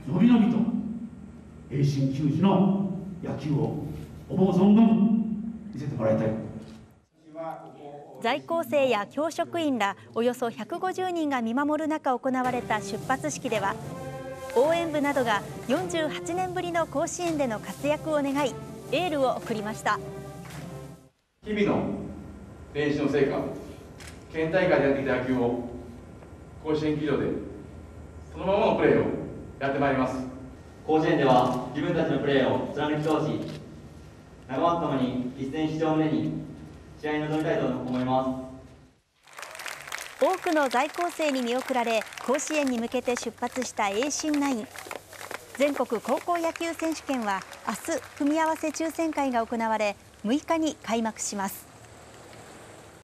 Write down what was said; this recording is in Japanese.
のびのびと栄新球児の野球を思う存分見せてもらいたい。 在校生や教職員らおよそ150人が見守る中行われた出発式では、応援部などが48年ぶりの甲子園での活躍を願い、エールを送りました。 日々の練習の成果、県大会でやってきた野球を甲子園球場でそのままのプレーをやってまいります。 甲子園では自分たちのプレーを貫き通し、仲間と共に一戦出場を胸に試合に臨みたいと思います。 多くの在校生に見送られ、甲子園に向けて出発した栄新ナイン。全国高校野球選手権は明日組み合わせ抽選会が行われ、6日に開幕します。